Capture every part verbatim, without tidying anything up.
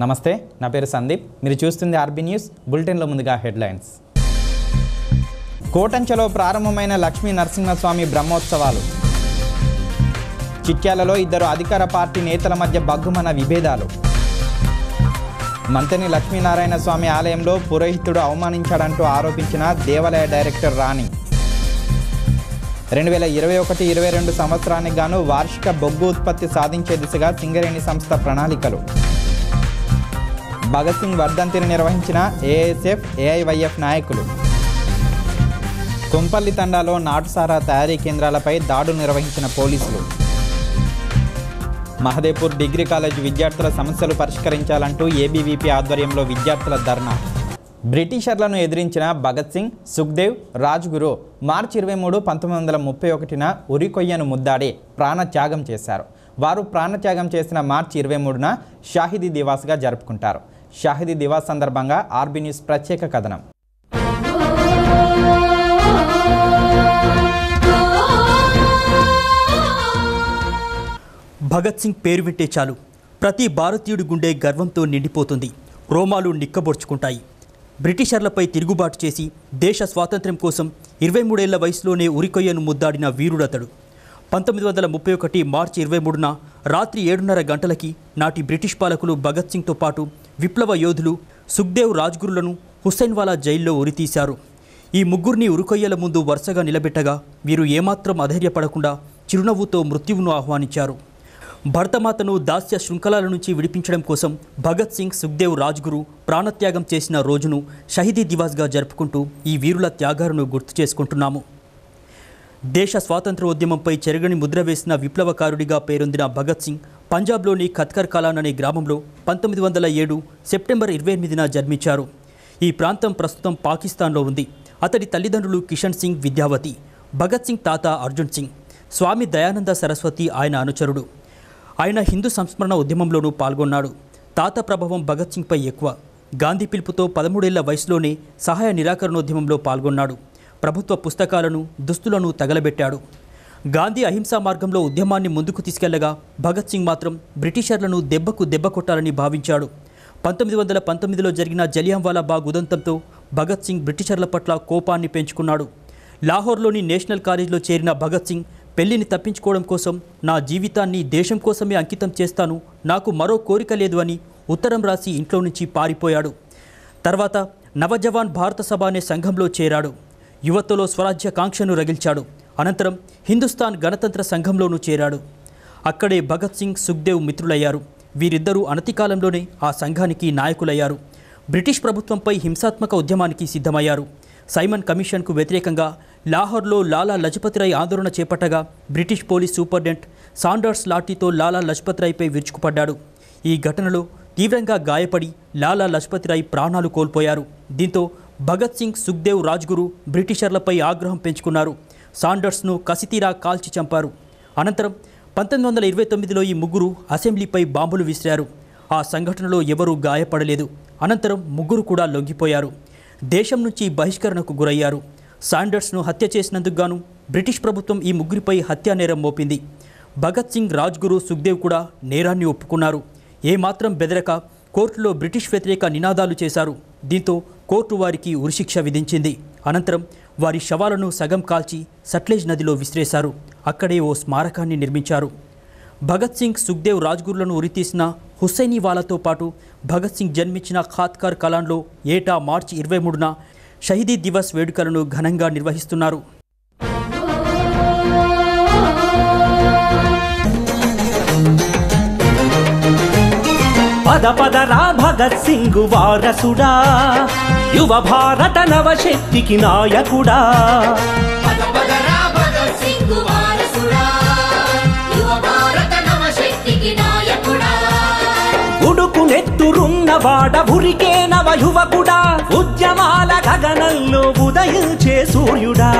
నమస్తే, నా పేరు సందీప్. మీరు చూస్తుంది ఆర్బీ న్యూస్. బులెటిన్లో ముందుగా హెడ్లైన్స్. కోటంచలో ప్రారంభమైన లక్ష్మీ నరసింహస్వామి బ్రహ్మోత్సవాలు. చిట్యాలలో ఇద్దరు అధికార పార్టీ నేతల మధ్య బగ్గుమన విభేదాలు. మంతని లక్ష్మీనారాయణ స్వామి ఆలయంలో పురోహితుడు అవమానించాడంటూ ఆరోపించిన దేవాలయ డైరెక్టర్ రాణి. రెండు వేల ఇరవై ఒకటి ఇరవై రెండు సంవత్సరానికి గాను వార్షిక బొగ్గు ఉత్పత్తి సాధించే దిశగా సింగరేణి సంస్థ ప్రణాళికలు. భగత్ సింగ్ వర్ధంతిని నిర్వహించిన ఏఎస్ఎఫ్ ఏఐవైఎఫ్ నాయకులు. కొంపల్లి తండాలో నాటుసారా తయారీ కేంద్రాలపై దాడులు నిర్వహించిన పోలీసులు. మహదేపూర్ డిగ్రీ కాలేజ్ విద్యార్థుల సమస్యలు పరిష్కరించాలంటూ ఏబీవీపీ ఆధ్వర్యంలో విద్యార్థుల ధర్నా. బ్రిటిషర్లను ఎదిరించిన భగత్ సింగ్, సుఖ్దేవ్, రాజ్గురు మార్చి ఇరవై మూడు పంతొమ్మిది వందల ముప్పై ఒకటిన ఉరికొయ్యను ముద్దాడి ప్రాణత్యాగం చేశారు. వారు ప్రాణత్యాగం చేసిన మార్చి ఇరవై మూడున షాహిదీ దివాస్గా జరుపుకుంటారు. షాహిదీ దివాస్ సందర్భంగా ఆర్బీ న్యూస్ ప్రత్యేక కథనం. భగత్ సింగ్ పేరు వింటే చాలు ప్రతి భారతీయుడి గుండె గర్వంతో నిండిపోతుంది. రోమాలు నిక్కబొడుచుకుంటాయి. బ్రిటిషర్లపై తిరుగుబాటు చేసి దేశ స్వాతంత్ర్యం కోసం ఇరవై మూడేళ్ల వయసులోనే ఉరికొయ్యను ముద్దాడిన వీరుడతడు. పంతొమ్మిది వందల ముప్పై ఒకటి మార్చి ఇరవై మూడున రాత్రి ఏడున్నర గంటలకి నాటి బ్రిటిష్ పాలకులు భగత్ సింగ్తో పాటు విప్లవ యోధులు సుఖ్దేవ్, రాజ్గురులను హుస్సేన్వాలా జైల్లో ఉరితీశారు. ఈ ముగ్గురిని ఉరికొయ్యల ముందు వరుసగా నిలబెట్టగా వీరు ఏమాత్రం అధైర్యపడకుండా చిరునవ్వుతో మృత్యువును ఆహ్వానించారు. భరతమాతను దాస్య శృంఖలాల నుంచి విడిపించడం కోసం భగత్ సింగ్, సుఖ్దేవ్, రాజ్గురు ప్రాణత్యాగం చేసిన రోజును షహీదీ దివాస్గా జరుపుకుంటూ ఈ వీరుల త్యాగాలను గుర్తు చేసుకుంటున్నాము. దేశ స్వాతంత్ర ఉద్యమంపై చెరగని ముద్ర వేసిన విప్లవకారుడిగా పేరొందిన భగత్ సింగ్ పంజాబ్లోని ఖత్కర్ కలాన్ అనే గ్రామంలో పంతొమ్మిది వందల ఏడు సెప్టెంబర్ ఇరవై ఎనిమిదిన జన్మించారు. ఈ ప్రాంతం ప్రస్తుతం పాకిస్తాన్లో ఉంది. అతడి తల్లిదండ్రులు కిషన్ సింగ్, విద్యావతి. భగత్ సింగ్ తాత అర్జున్ సింగ్. స్వామి దయానంద సరస్వతి ఆయన అనుచరుడు. ఆయన హిందూ సంస్మరణ ఉద్యమంలోనూ పాల్గొన్నాడు. తాత ప్రభావం భగత్ సింగ్పై ఎక్కువ. గాంధీ పిలుపుతో పదమూడేళ్ల వయసులోనే సహాయ నిరాకరణోద్యమంలో పాల్గొన్నాడు. ప్రభుత్వ పుస్తకాలను, దుస్తులను తగలబెట్టాడు. గాంధీ అహింసా మార్గంలో ఉద్యమాన్ని ముందుకు తీసుకెళ్లగా భగత్ సింగ్ మాత్రం బ్రిటిషర్లను దెబ్బకు దెబ్బ కొట్టాలని భావించాడు. పంతొమ్మిది వందల పంతొమ్మిదిలో జరిగిన జలియాంవాలా బాగ్ ఉదంతంతో భగత్ సింగ్ బ్రిటిషర్ల పట్ల కోపాన్ని పెంచుకున్నాడు. లాహోర్లోని నేషనల్ కాలేజ్లో చేరిన భగత్ సింగ్ పెళ్లిని తప్పించుకోవడం కోసం నా జీవితాన్ని దేశం కోసమే అంకితం చేస్తాను, నాకు మరో కోరిక లేదు అని ఉత్తరం రాసి ఇంట్లో నుంచి పారిపోయాడు. తర్వాత నవజవాన్ భారత సభ అనే సంఘంలో చేరాడు. యువతలో స్వరాజ్య కాంక్షను రగిల్చాడు. అనంతరం హిందుస్థాన్ గణతంత్ర సంఘంలోనూ చేరాడు. అక్కడే భగత్ సింగ్, సుఖ్దేవ్ మిత్రులయ్యారు. వీరిద్దరూ అనతి కాలంలోనే ఆ సంఘానికి నాయకులయ్యారు. బ్రిటిష్ ప్రభుత్వంపై హింసాత్మక ఉద్యమానికి సిద్ధమయ్యారు. సైమన్ కమిషన్కు వ్యతిరేకంగా లాహోర్లో లాలా లజపతిరాయ్ ఆందోళన చేపట్టగా బ్రిటిష్ పోలీస్ సూపరింటెండెంట్ సాండర్స్ లాఠీతో లాలా లజపతిరాయ్పై విరుచుకుపడ్డాడు. ఈ ఘటనలో తీవ్రంగా గాయపడి లాలా లజపతిరాయ్ ప్రాణాలు కోల్పోయారు. దీంతో భగత్ సింగ్, సుఖ్దేవ్, రాజ్గురు బ్రిటిషర్లపై ఆగ్రహం పెంచుకున్నారు. సాండర్స్ను కసితీరా కాల్చి చంపారు. అనంతరం పంతొమ్మిది వందల ఇరవై తొమ్మిదిలో ఈ ముగ్గురు అసెంబ్లీపై బాంబులు విసిరారు. ఆ సంఘటనలో ఎవరూ గాయపడలేదు. అనంతరం ముగ్గురు కూడా లొంగిపోయారు. దేశం నుంచి బహిష్కరణకు గురయ్యారు. సాండర్స్ను హత్య చేసినందుకు గాను బ్రిటిష్ ప్రభుత్వం ఈ ముగ్గురిపై హత్యా నేరం మోపింది. భగత్ సింగ్, రాజ్గురు, సుఖ్దేవ్ కూడా నేరాన్ని ఒప్పుకున్నారు. ఏమాత్రం బెదరక కోర్టులో బ్రిటిష్ వ్యతిరేక నినాదాలు చేశారు. దీంతో కోర్టు వారికి ఉరిశిక్ష విధించింది. అనంతరం వారి శవాలను సగం కాల్చి సట్లెజ్ నదిలో విసిరేశారు. అక్కడే ఓ స్మారకాన్ని నిర్మించారు. భగత్ సింగ్, సుఖ్దేవ్, రాజ్గురులను ఉరితీసిన హుస్సేన్వాలాతో పాటు భగత్ సింగ్ జన్మించిన ఖాత్కర్ కలాన్లో ఏటా మార్చి ఇరవై మూడున షహీదీ దివస్ వేడుకలను ఘనంగా నిర్వహిస్తున్నారు. పద పదరా భగత్ సింగ్ వారసుడా, యువ భారత నవశక్తికి నాయకుడా. ఉడుకు నెత్తురున్నవాడ ఉరికే నవ యువకుడా, ఉద్యమాల గగనంలో ఉదయించే సూర్యుడా.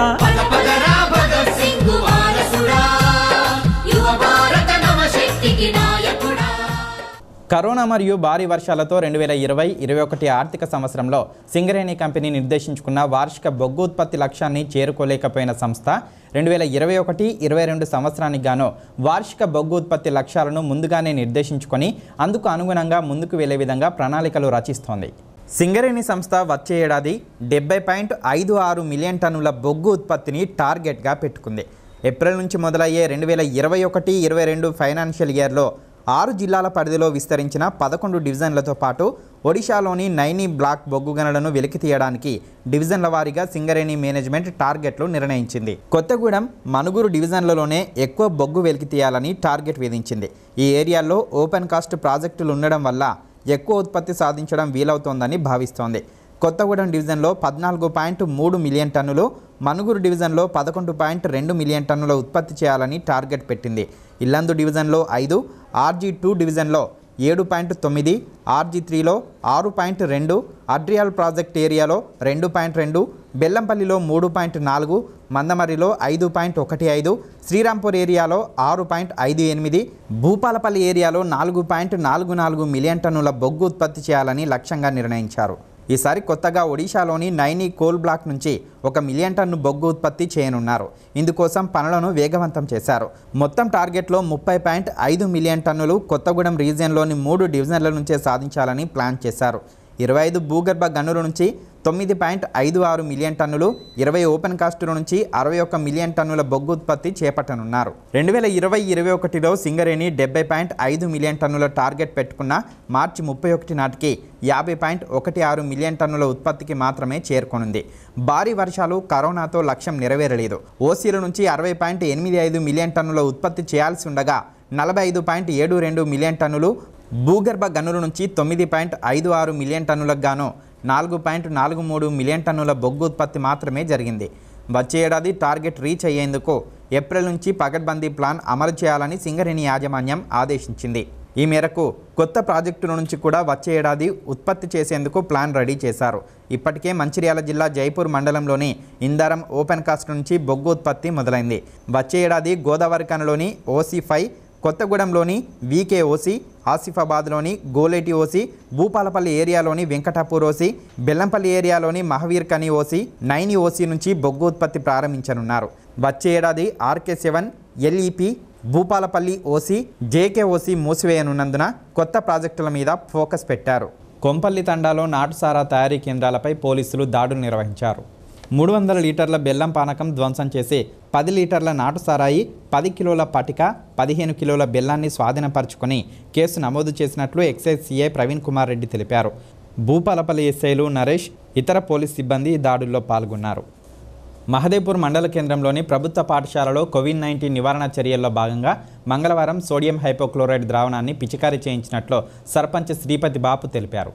కరోనా మరియు భారీ వర్షాలతో రెండు వేల ఇరవై ఇరవై ఒకటి ఆర్థిక సంవత్సరంలో సింగరేణి కంపెనీ నిర్దేశించుకున్న వార్షిక బొగ్గు ఉత్పత్తి లక్ష్యాన్ని చేరుకోలేకపోయిన సంస్థ రెండు వేల ఇరవై ఒకటి ఇరవై రెండు సంవత్సరానికి గాను వార్షిక బొగ్గు ఉత్పత్తి లక్ష్యాలను ముందుగానే నిర్దేశించుకొని అందుకు అనుగుణంగా ముందుకు వెళ్లే విధంగా ప్రణాళికలు రచిస్తోంది. సింగరేణి సంస్థ వచ్చే ఏడాది డెబ్బై పాయింట్ ఐదు ఆరు మిలియన్ టన్నుల బొగ్గు ఉత్పత్తిని టార్గెట్గా పెట్టుకుంది. ఏప్రిల్ నుంచి మొదలయ్యే రెండు వేల ఇరవై ఒకటి ఇరవై రెండు ఫైనాన్షియల్ ఇయర్లో ఆరు జిల్లాల పరిధిలో విస్తరించిన పదకొండు డివిజన్లతో పాటు ఒడిశాలోని నైని బ్లాక్ బొగ్గు గనులను వెలికి తీయడానికి డివిజన్ల వారీగా సింగరేణి మేనేజ్మెంట్ టార్గెట్లు నిర్ణయించింది. కొత్తగూడెం, మనుగురు డివిజన్లలోనే ఎక్కువ బొగ్గు వెలికి తీయాలని టార్గెట్ విధించింది. ఈ ఏరియాల్లో ఓపెన్ కాస్ట్ ప్రాజెక్టులు ఉండడం వల్ల ఎక్కువ ఉత్పత్తి సాధించడం వీలవుతోందని భావిస్తోంది. కొత్తగూడెం డివిజన్లో పద్నాలుగు పాయింట్ మూడు మిలియన్ టన్నులు, మనుగురు డివిజన్లో పదకొండు పాయింట్ రెండు మిలియన్ టన్నుల ఉత్పత్తి చేయాలని టార్గెట్ పెట్టింది. ఇల్లందు డివిజన్లో ఐదు, ఆర్జీ టూ డివిజన్లో ఏడు పాయింట్ తొమ్మిది, ఆర్జీ త్రీలో ఆరు పాయింట్ రెండు, అడ్రియాల్ ప్రాజెక్ట్ ఏరియాలో రెండు పాయింట్ రెండు, బెల్లంపల్లిలో మూడు పాయింట్ నాలుగు, మందమర్రిలో ఐదు పాయింట్ ఒకటి ఐదు, శ్రీరాంపూర్ ఏరియాలో ఆరు పాయింట్ ఐదు ఎనిమిది, భూపాలపల్లి ఏరియాలో నాలుగు పాయింట్ నాలుగు నాలుగు మిలియన్ టన్నుల బొగ్గు ఉత్పత్తి చేయాలని లక్ష్యంగా నిర్ణయించారు. ఈసారి కొత్తగా ఒడిశాలోని నైని కోల్ బ్లాక్ నుంచి ఒక మిలియన్ టన్ను బొగ్గు ఉత్పత్తి చేయనున్నారు. ఇందుకోసం పనులను వేగవంతం చేశారు. మొత్తం టార్గెట్లో ముప్పై పాయింట్ ఐదు మిలియన్ టన్నులు కొత్తగూడెం రీజియన్లోని మూడు డివిజన్ల నుంచే సాధించాలని ప్లాన్ చేశారు. ఇరవై ఐదు భూగర్భ గనుల నుంచి తొమ్మిది పాయింట్ ఐదు ఆరు మిలియన్ టన్నులు, ఇరవై ఓపెన్ కాస్టుల నుంచి అరవై ఒక్క మిలియన్ టన్నుల బొగ్గు ఉత్పత్తి చేపట్టనున్నారు. రెండు వేల ఇరవై ఇరవై ఒకటిలో సింగరేణి డెబ్బై పాయింట్ ఐదు మిలియన్ టన్నుల టార్గెట్ పెట్టుకున్న మార్చి ముప్పై ఒకటి నాటికి యాభై పాయింట్ ఒకటి ఆరు మిలియన్ టన్నుల ఉత్పత్తికి మాత్రమే చేరుకొనుంది. భారీ వర్షాలు, కరోనాతో లక్ష్యం నెరవేరలేదు. ఓసీల నుంచి అరవై పాయింట్ ఎనిమిది ఐదు మిలియన్ టన్నుల ఉత్పత్తి చేయాల్సి ఉండగా నలభై ఐదు పాయింట్ ఏడు రెండు మిలియన్ టన్నులు, భూగర్భ గనుల నుంచి తొమ్మిది పాయింట్ ఐదు ఆరు మిలియన్ టన్నులకు గాను నాలుగు పాయింట్ నాలుగు మూడు మిలియన్ టన్నుల బొగ్గు ఉత్పత్తి మాత్రమే జరిగింది. వచ్చే ఏడాది టార్గెట్ రీచ్ అయ్యేందుకు ఏప్రిల్ నుంచి పకడ్బందీ ప్లాన్ అమలు చేయాలని సింగరేణి యాజమాన్యం ఆదేశించింది. ఈ మేరకు కొత్త ప్రాజెక్టుల నుంచి కూడా వచ్చే ఏడాది ఉత్పత్తి చేసేందుకు ప్లాన్ రెడీ చేశారు. ఇప్పటికే మంచిర్యాల జిల్లా జైపూర్ మండలంలోని ఇందారం ఓపెన్ కాస్ట్ నుంచి బొగ్గు ఉత్పత్తి మొదలైంది. వచ్చే ఏడాది గోదావరి కనులోని ఓసీ ఫైవ్, కొత్తగూడెంలోని వీకే ఓసీ, ఆసిఫాబాద్లోని గోలేటి ఓసీ, భూపాలపల్లి ఏరియాలోని వెంకటాపూర్ ఓసీ, బెల్లంపల్లి ఏరియాలోని మహవీర్ కని ఓసీ, నైని ఓసీ నుంచి బొగ్గు ఉత్పత్తి ప్రారంభించనున్నారు. వచ్చే ఏడాది RK seven, LEP, Bhupalpalli OC, JK OC మూసివేయనున్నందున కొత్త ప్రాజెక్టుల మీద ఫోకస్ పెట్టారు. కొంపల్లి తండాలో నాటుసారా తయారీ కేంద్రాలపై పోలీసులు దాడులు నిర్వహించారు. మూడు వందల లీటర్ల బెల్లం పానకం ధ్వంసం చేసి పది లీటర్ల నాటు సారాయి, పది కిలోల పటిక, పదిహేను కిలోల బెల్లాన్ని స్వాధీనపరుచుకొని కేసు నమోదు చేసినట్లు ఎక్సైజ్ సిఐ ప్రవీణ్ కుమార్ రెడ్డి తెలిపారు. భూపాలపల్లి ఎస్ఐలు నరేష్, ఇతర పోలీస్ సిబ్బంది దాడుల్లో పాల్గొన్నారు. మహదేపూర్ మండల కేంద్రంలోని ప్రభుత్వ పాఠశాలలో కోవిడ్ నైన్టీన్ నివారణ చర్యల్లో భాగంగా మంగళవారం సోడియం హైపోక్లోరైడ్ ద్రావణాన్ని పిచికారీ చేయించినట్లు సర్పంచ్ శ్రీపతి బాపు తెలిపారు.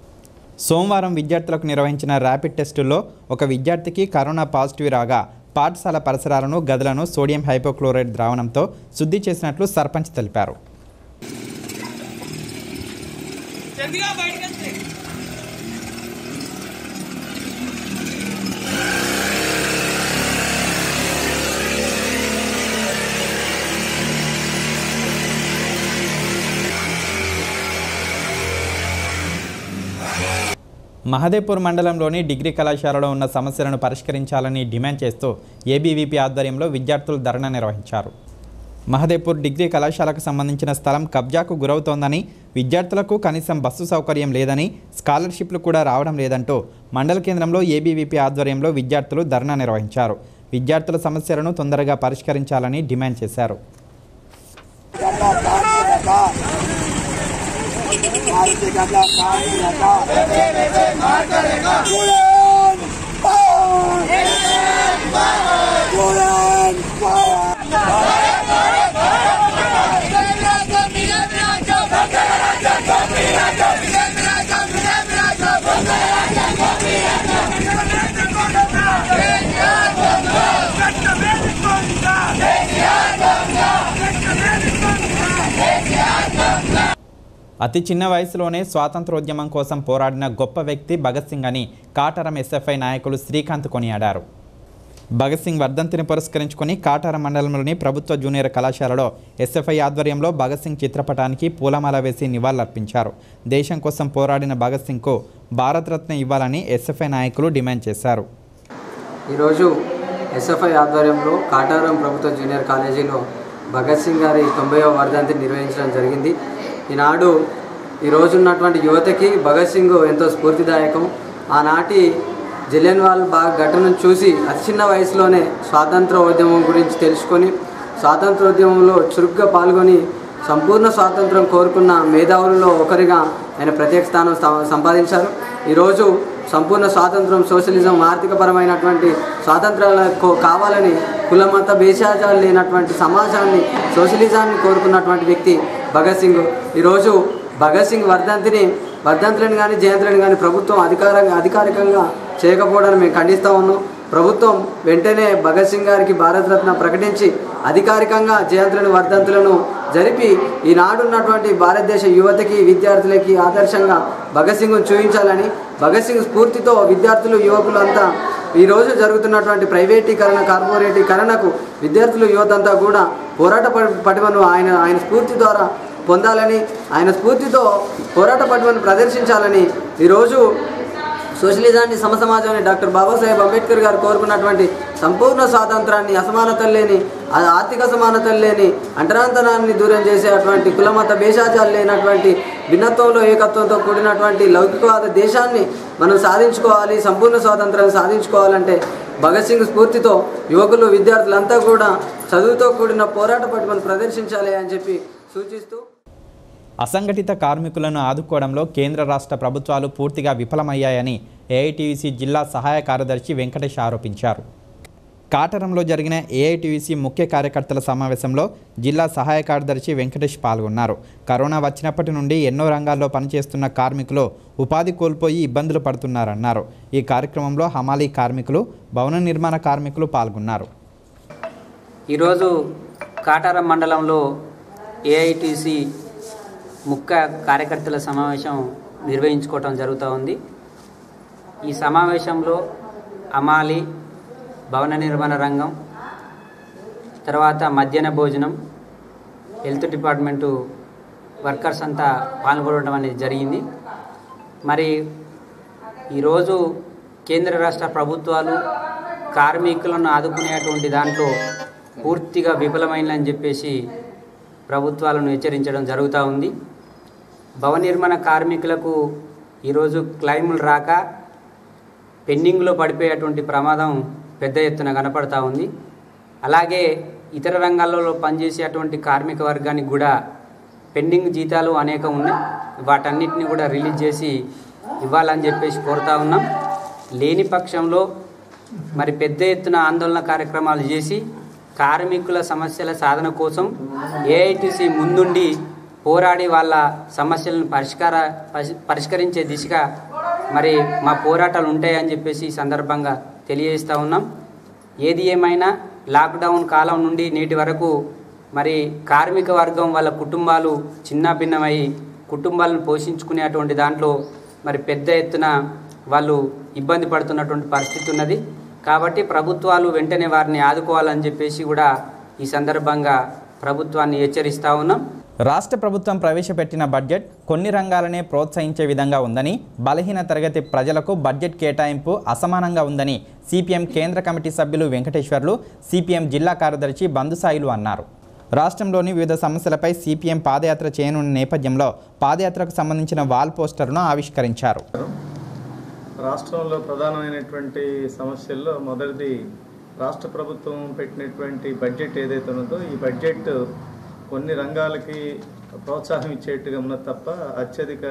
సోమవారం విద్యార్థులకు నిర్వహించిన ర్యాపిడ్ టెస్టుల్లో ఒక విద్యార్థికి కరోనా పాజిటివ్ రాగా పాఠశాల పరిసరాలను, గదులను సోడియం హైపోక్లోరైడ్ ద్రావణంతో శుద్ధి చేసినట్లు సర్పంచ్ తెలిపారు. మహదేపూర్ మండలంలోని డిగ్రీ కళాశాలలో ఉన్న సమస్యలను పరిష్కరించాలని డిమాండ్ చేస్తూ ఏబీవీపీ ఆధ్వర్యంలో విద్యార్థులు ధర్నా నిర్వహించారు. మహదేపూర్ డిగ్రీ కళాశాలకు సంబంధించిన స్థలం కబ్జాకు గురవుతోందని, విద్యార్థులకు కనీసం బస్సు సౌకర్యం లేదని, స్కాలర్షిప్లు కూడా రావడం లేదంటూ మండల కేంద్రంలో ఏబీవీపీ ఆధ్వర్యంలో విద్యార్థులు ధర్నా నిర్వహించారు. విద్యార్థుల సమస్యలను తొందరగా పరిష్కరించాలని డిమాండ్ చేశారు. అతి చిన్న వయసులోనే స్వాతంత్రోద్యమం కోసం పోరాడిన గొప్ప వ్యక్తి భగత్ సింగ్ అని కాటరం ఎస్ఎఫ్ఐ నాయకులు శ్రీకాంత్ కొనియాడారు. భగత్ సింగ్ వర్ధంతిని పురస్కరించుకొని కాటార మండలంలోని ప్రభుత్వ జూనియర్ కళాశాలలో ఎస్ఎఫ్ఐ ఆధ్వర్యంలో భగత్ సింగ్ చిత్రపటానికి పూలమాల వేసి నివాళులర్పించారు. దేశం కోసం పోరాడిన భగత్ సింగ్కు భారతరత్న ఇవ్వాలని ఎస్ఎఫ్ఐ నాయకులు డిమాండ్ చేశారు. ఈరోజు ఎస్ఎఫ్ఐ ఆధ్వర్యంలో కాటారం ప్రభుత్వ జూనియర్ కాలేజీలో భగత్ సింగ్ గారి తొంభైవ వర్ధంతిని నిర్వహించడం జరిగింది. ఈనాడు ఈరోజు ఉన్నటువంటి యువతకి భగత్ సింగ్ ఎంతో స్ఫూర్తిదాయకం. ఆనాటి జలియన్వాలా బాగ్ ఘటనను చూసి అతి చిన్న వయసులోనే స్వాతంత్ర ఉద్యమం గురించి తెలుసుకొని స్వాతంత్రోద్యమంలో చురుగ్గా పాల్గొని సంపూర్ణ స్వాతంత్రం కోరుకున్న మేధావులలో ఒకరిగా ఆయన ప్రత్యేక స్థానం సంపాదించారు. ఈరోజు సంపూర్ణ స్వాతంత్రం, సోషలిజం, ఆర్థికపరమైనటువంటి స్వాతంత్రాలు కావాలని కులమత భేషజాలు లేనటువంటి సమాజాన్ని, సోషలిజాన్ని కోరుకున్నటువంటి వ్యక్తి భగత్ సింగ్. ఈరోజు భగత్ సింగ్ వర్ధంతిని వర్ధంతులను కానీ జయంతులను కానీ ప్రభుత్వం అధికారంగా అధికారికంగా చేయకపోవడాన్ని మేము ఖండిస్తూ ఉన్నాం. ప్రభుత్వం వెంటనే భగత్ సింగ్ గారికి భారతరత్న ప్రకటించి అధికారికంగా జయంతులను వర్ధంతులను జరిపి ఈనాడున్నటువంటి భారతదేశ యువతకి విద్యార్థులకి ఆదర్శంగా భగత్ సింగ్ను చూపించాలని, భగత్ సింగ్ స్ఫూర్తితో విద్యార్థులు యువకులు అంతా ఈరోజు జరుగుతున్నటువంటి ప్రైవేటీకరణ, కార్పొరేటీకరణకు విద్యార్థులు యువతంతా కూడా పోరాట పటిమను ఆయన ఆయన స్ఫూర్తి ద్వారా పొందాలని, ఆయన స్ఫూర్తితో పోరాట పటిమను ప్రదర్శించాలని ఈరోజు సోషలిజాన్ని, సమసమాజాన్ని డాక్టర్ బాబాసాహెబ్ అంబేద్కర్ గారు కోరుకున్నటువంటి సంపూర్ణ స్వాతంత్రాన్ని, అసమానతలు లేని, ఆర్థిక సమానతలు లేని, అంటరాంతరాన్ని దూరం చేసేటువంటి కులమత భేషజాలు లేనటువంటి భిన్నత్వంలో ఏకత్వంతో కూడినటువంటి లౌకికవాద దేశాన్ని మనం సాధించుకోవాలి. సంపూర్ణ స్వాతంత్రాన్ని సాధించుకోవాలంటే భగత్ సింగ్ స్ఫూర్తితో యువకులు, విద్యార్థులంతా కూడా చదువుతో కూడిన పోరాట పటిమను ప్రదర్శించాలి అని చెప్పి సూచిస్తూ, అసంఘటిత కార్మికులను ఆదుకోవడంలో కేంద్ర రాష్ట్ర ప్రభుత్వాలు పూర్తిగా విఫలమయ్యాయని ఏఐటీయూసీ జిల్లా సహాయ కార్యదర్శి వెంకటేష్ ఆరోపించారు. కాటరంలో జరిగిన ఏఐటీయూసీ ముఖ్య కార్యకర్తల సమావేశంలో జిల్లా సహాయ కార్యదర్శి వెంకటేష్ పాల్గొన్నారు. కరోనా వచ్చినప్పటి నుండి ఎన్నో రంగాల్లో పనిచేస్తున్న కార్మికులు ఉపాధి కోల్పోయి ఇబ్బందులు పడుతున్నారన్నారు. ఈ కార్యక్రమంలో హమాలీ కార్మికులు, భవన నిర్మాణ కార్మికులు పాల్గొన్నారు. ఈరోజు కాటారం మండలంలో ఏఐటీసీ ముఖ్య కార్యకర్తల సమావేశం నిర్వహించుకోవటం జరుగుతూ ఉంది. ఈ సమావేశంలో హమాలీ, భవన నిర్మాణ రంగం, తర్వాత మధ్యాహ్న భోజనం, హెల్త్ డిపార్ట్మెంటు వర్కర్స్ అంతా పాల్గొనడం అనేది జరిగింది. మరి ఈరోజు కేంద్ర రాష్ట్ర ప్రభుత్వాలు కార్మికులను ఆదుకునేటువంటి దాంట్లో పూర్తిగా విఫలమైందని చెప్పేసి ప్రభుత్వాలను హెచ్చరించడం జరుగుతూ ఉంది. భవన నిర్మాణ కార్మికులకు ఈరోజు క్లైములు రాక పెండింగ్లో పడిపోయేటువంటి ప్రమాదం పెద్ద ఎత్తున కనపడతా ఉంది. అలాగే ఇతర రంగాల్లో పనిచేసేటువంటి కార్మిక వర్గానికి కూడా పెండింగ్ జీతాలు అనేక ఉన్నాయి. వాటన్నిటిని కూడా రిలీజ్ చేసి ఇవ్వాలని చెప్పేసి కోరుతా ఉన్నాం. లేని పక్షంలో మరి పెద్ద ఎత్తున ఆందోళన కార్యక్రమాలు చేసి కార్మికుల సమస్యల సాధన కోసం ఏఐటీసీ ముందుండి పోరాడి వాళ్ళ సమస్యలను పరిష్కార పరిష్కరించే దిశగా మరి మా పోరాటాలు ఉంటాయని చెప్పేసి ఈ సందర్భంగా తెలియజేస్తూ ఉన్నాం. ఏది ఏమైనా లాక్డౌన్ కాలం నుండి నేటి వరకు మరి కార్మిక వర్గం వాళ్ళ కుటుంబాలు చిన్న భిన్నమై కుటుంబాలను పోషించుకునేటువంటి దాంట్లో మరి పెద్ద ఎత్తున వాళ్ళు ఇబ్బంది పడుతున్నటువంటి పరిస్థితి ఉన్నది. కాబట్టి ప్రభుత్వాలు వెంటనే వారిని ఆదుకోవాలని చెప్పేసి కూడా ఈ సందర్భంగా ప్రభుత్వాన్ని హెచ్చరిస్తూ ఉన్నాం. రాష్ట్ర ప్రభుత్వం ప్రవేశపెట్టిన బడ్జెట్ కొన్ని రంగాలనే ప్రోత్సహించే విధంగా ఉందని, బలహీన తరగతి ప్రజలకు బడ్జెట్ కేటాయింపు అసమానంగా ఉందని సిపిఎం కేంద్ర కమిటీ సభ్యులు వెంకటేశ్వర్లు, సిపిఎం జిల్లా కార్యదర్శి బంధుసాయిలు అన్నారు. రాష్ట్రంలోని వివిధ సమస్యలపై సిపిఎం పాదయాత్ర చేయనున్న నేపథ్యంలో పాదయాత్రకు సంబంధించిన వాల్ పోస్టర్ను ఆవిష్కరించారు. రాష్ట్రంలో ప్రధానమైనటువంటి సమస్యల్లో మొదటిది రాష్ట్ర ప్రభుత్వం పెట్టినటువంటి బడ్జెట్ ఏదైతే ఉన్నదో ఈ బడ్జెట్ కొన్ని రంగాలకి ప్రోత్సాహం ఇచ్చేట్టుగా ఉన్నది తప్ప అత్యధిక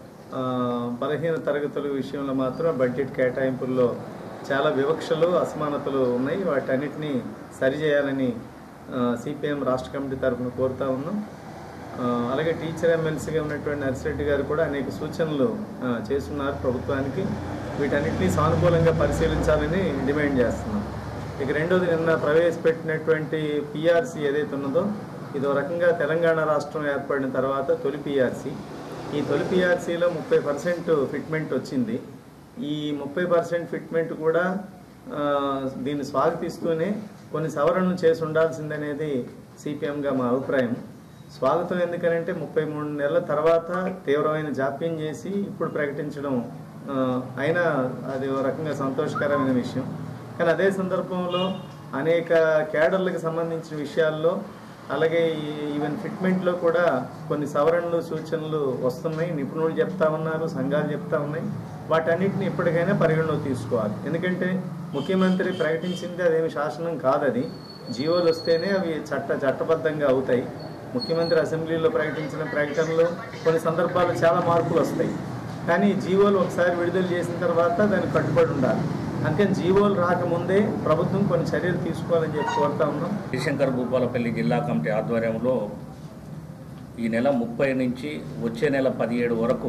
బలహీన తరగతుల విషయంలో మాత్రం బడ్జెట్ కేటాయింపుల్లో చాలా వివక్షలు, అసమానతలు ఉన్నాయి. వాటన్నిటినీ సరిచేయాలని సిపిఎం రాష్ట్ర కమిటీ తరఫున కోరుతా ఉన్నాం. అలాగే టీచర్ ఎమ్మెల్సీగా ఉన్నటువంటి నర్సిరెడ్డి గారు కూడా అనేక సూచనలు చేస్తున్నారు ప్రభుత్వానికి. వీటన్నిటినీ సానుకూలంగా పరిశీలించాలని డిమాండ్ చేస్తున్నాం. ఇక రెండోది, నిన్న ప్రవేశపెట్టినటువంటి పిఆర్సీ ఏదైతే ఉన్నదో ఇదో రకంగా తెలంగాణ రాష్ట్రం ఏర్పడిన తర్వాత తొలి పిఆర్సీ. ఈ తొలి పిఆర్సీలో ముప్పై పర్సెంట్ ఫిట్మెంట్ వచ్చింది. ఈ ముప్పై పర్సెంట్ ఫిట్మెంట్ కూడా దీన్ని స్వాగతిస్తూనే కొన్ని సవరణలు చేసి ఉండాల్సిందనేది సిపిఎంగా మా అభిప్రాయం. స్వాగతం ఎందుకనంటే ముప్పై మూడు నెలల తర్వాత తీవ్రమైన జాప్యం చేసి ఇప్పుడు ప్రకటించడం అయినా అది ఒక రకంగా సంతోషకరమైన విషయం. కానీ అదే సందర్భంలో అనేక క్యాడర్లకు సంబంధించిన విషయాల్లో అలాగే ఈవెన్ ఫిట్మెంట్లో కూడా కొన్ని సవరణలు సూచనలు వస్తున్నాయి. నిపుణులు చెప్తా ఉన్నారు, సంఘాలు చెప్తా ఉన్నాయి. వాటన్నిటిని ఇప్పటికైనా పరిగణలోకి తీసుకోవాలి. ఎందుకంటే ముఖ్యమంత్రి ప్రకటించింది అదేమి శాసనం కాదు, అది జీవోలు వస్తేనే అవి చట్ట చట్టబద్ధంగా అవుతాయి. ముఖ్యమంత్రి అసెంబ్లీలో ప్రకటించిన ప్రకటనలు కొన్ని సందర్భాల్లో చాలా మార్పులు వస్తాయి. కానీ జీవోలు ఒకసారి విడుదల చేసిన తర్వాత దానికి కట్టుబడి ఉండాలి. అందుకని జీవోలు రాకముందే ప్రభుత్వం కొన్ని చర్యలు తీసుకోవాలని చెప్పి కోరుతా ఉన్నాం. జయశంకర్ భూపాలపల్లి జిల్లా కమిటీ ఆధ్వర్యంలో ఈ నెల ముప్పై నుంచి వచ్చే నెల పదిహేడు వరకు